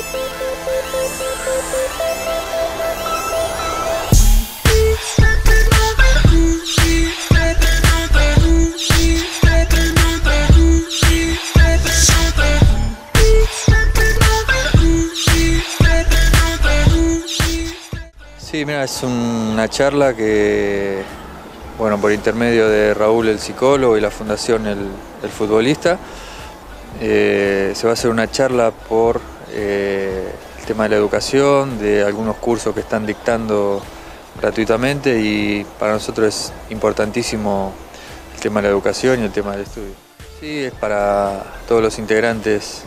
Sí, mira, es una charla que, bueno, por intermedio de Raúl el psicólogo y la Fundación el futbolista, se va a hacer una charla por el tema de la educación, de algunos cursos que están dictando gratuitamente, y para nosotros es importantísimo el tema de la educación y el tema del estudio. Sí, es para todos los integrantes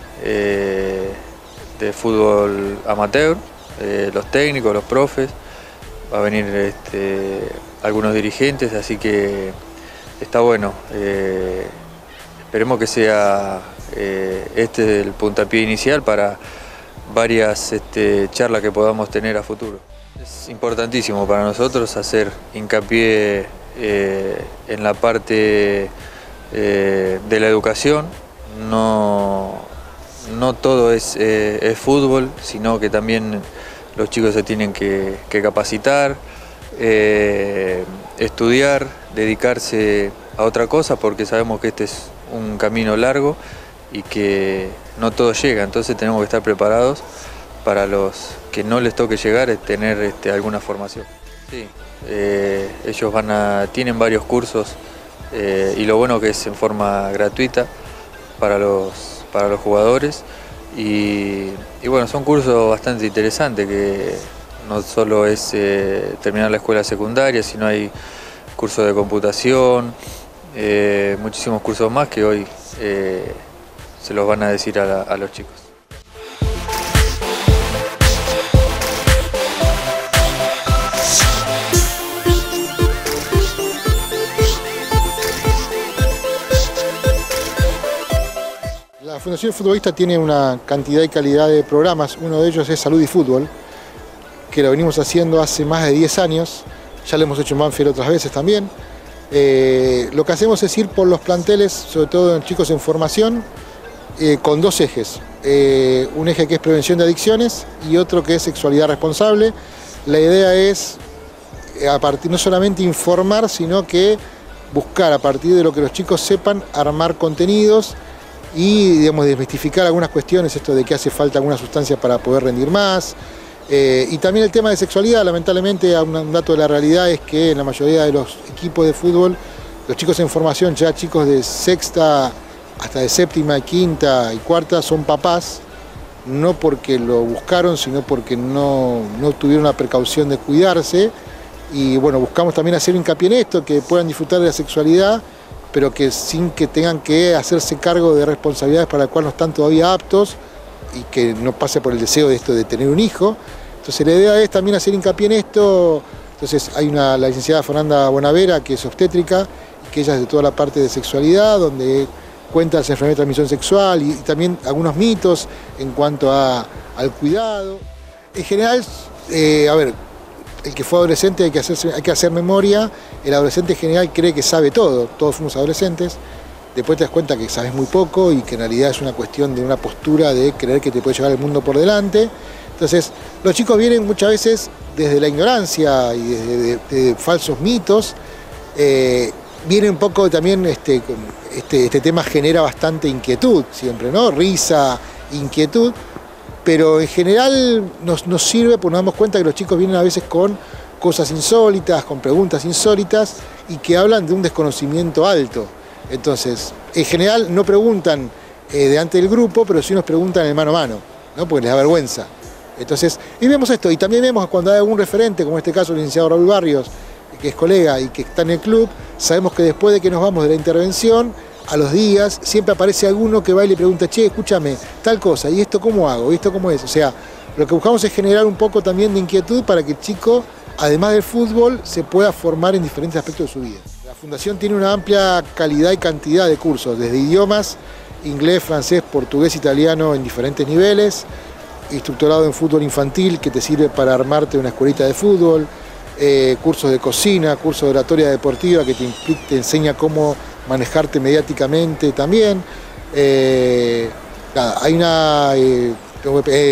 de fútbol amateur, los técnicos, los profes. Va a venir algunos dirigentes, así que está bueno. Esperemos que sea el puntapié inicial para varias charlas que podamos tener a futuro. Es importantísimo para nosotros hacer hincapié en la parte de la educación. No todo es fútbol, sino que también los chicos se tienen que capacitar, estudiar, dedicarse a otra cosa, porque sabemos que este es un camino largo y que no todo llega, entonces tenemos que estar preparados para los que no les toque llegar, tener alguna formación. Sí, ellos tienen varios cursos y lo bueno que es en forma gratuita para los jugadores. Y bueno, son cursos bastante interesantes, que no solo es terminar la escuela secundaria, sino hay cursos de computación, muchísimos cursos más que hoy se los van a decir a los chicos. La Fundación Futbolista tiene una cantidad y calidad de programas. Uno de ellos es Salud y Fútbol, que lo venimos haciendo hace más de 10 años. Ya lo hemos hecho en Banfield otras veces también. Lo que hacemos es ir por los planteles, sobre todo en chicos en formación, con dos ejes. Un eje que es prevención de adicciones y otro que es sexualidad responsable. La idea es no solamente informar, sino que buscar, a partir de lo que los chicos sepan, armar contenidos y, digamos, desmistificar algunas cuestiones, esto de que hace falta alguna sustancia para poder rendir más. Y también el tema de sexualidad. Lamentablemente, un dato de la realidad es que en la mayoría de los equipos de fútbol, los chicos en formación, ya chicos de sexta hasta de séptima, quinta y cuarta, son papás, no porque lo buscaron, sino porque no tuvieron la precaución de cuidarse. Y bueno, buscamos también hacer hincapié en esto, que puedan disfrutar de la sexualidad, pero que sin que tengan que hacerse cargo de responsabilidades para las cuales no están todavía aptos, y que no pase por el deseo de esto de tener un hijo. Entonces la idea es también hacer hincapié en esto. Entonces hay la licenciada Fernanda Bonavera, que es obstétrica, y que ella es de toda la parte de sexualidad, donde cuenta las enfermedades de transmisión sexual y también algunos mitos en cuanto al cuidado. En general, el que fue adolescente hay que hacer memoria. El adolescente en general cree que sabe todo, todos fuimos adolescentes. Después te das cuenta que sabes muy poco y que en realidad es una cuestión de una postura de creer que te puede llevar el mundo por delante. Entonces, los chicos vienen muchas veces desde la ignorancia y desde de falsos mitos. Viene un poco también, este tema genera bastante inquietud siempre, ¿no? Risa, inquietud. Pero en general nos sirve porque nos damos cuenta que los chicos vienen a veces con cosas insólitas, con preguntas insólitas y que hablan de un desconocimiento alto. Entonces, en general no preguntan delante del grupo, pero sí nos preguntan en mano a mano, ¿no? Porque les da vergüenza. Entonces, y vemos esto, y también vemos cuando hay algún referente, como en este caso el licenciado Raúl Barrios, que es colega y que está en el club, sabemos que después de que nos vamos de la intervención, a los días, siempre aparece alguno que va y le pregunta, che, escúchame, tal cosa, ¿y esto cómo hago? ¿Y esto cómo es? O sea, lo que buscamos es generar un poco también de inquietud para que el chico, además del fútbol, se pueda formar en diferentes aspectos de su vida. La Fundación tiene una amplia calidad y cantidad de cursos, desde idiomas, inglés, francés, portugués, italiano, en diferentes niveles, instructorado en fútbol infantil, que te sirve para armarte una escuelita de fútbol, cursos de cocina, cursos de oratoria deportiva, que te enseña cómo manejarte mediáticamente también. Hay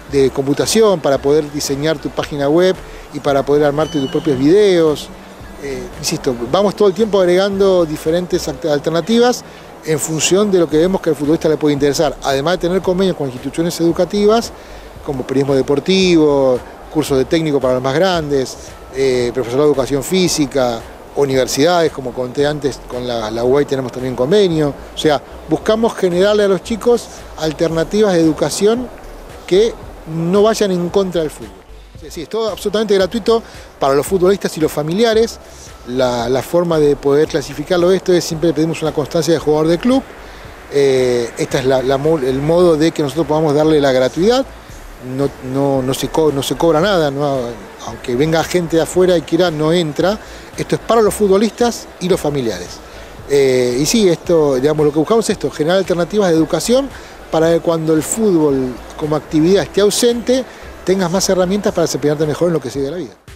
de computación para poder diseñar tu página web y para poder armarte tus propios videos. Insisto, vamos todo el tiempo agregando diferentes alternativas en función de lo que vemos que al futbolista le puede interesar, además de tener convenios con instituciones educativas como periodismo deportivo, cursos de técnico para los más grandes, profesorado de educación física, universidades, como conté antes, con la UAI tenemos también convenio. O sea, buscamos generarle a los chicos alternativas de educación que no vayan en contra del fútbol. Sí, es todo absolutamente gratuito para los futbolistas y los familiares. La forma de poder clasificarlo esto es siempre pedimos una constancia de jugador de club. Esta es el modo de que nosotros podamos darle la gratuidad. No se cobra nada, aunque venga gente de afuera y quiera, no entra. Esto es para los futbolistas y los familiares. Y sí, esto, digamos, lo que buscamos es esto, generar alternativas de educación para que cuando el fútbol como actividad esté ausente, tengas más herramientas para desempeñarte mejor en lo que sigue de la vida.